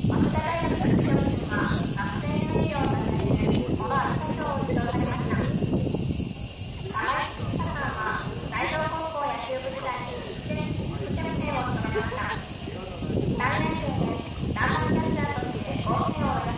早稲田大学の商品は学生の栄養を支える小野有沙賞を受賞されました。玉井千佳さんは大同高校野球部時代に1年副キャプテンを務めました。3年生で弾丸キャッチャーとして甲子園を目指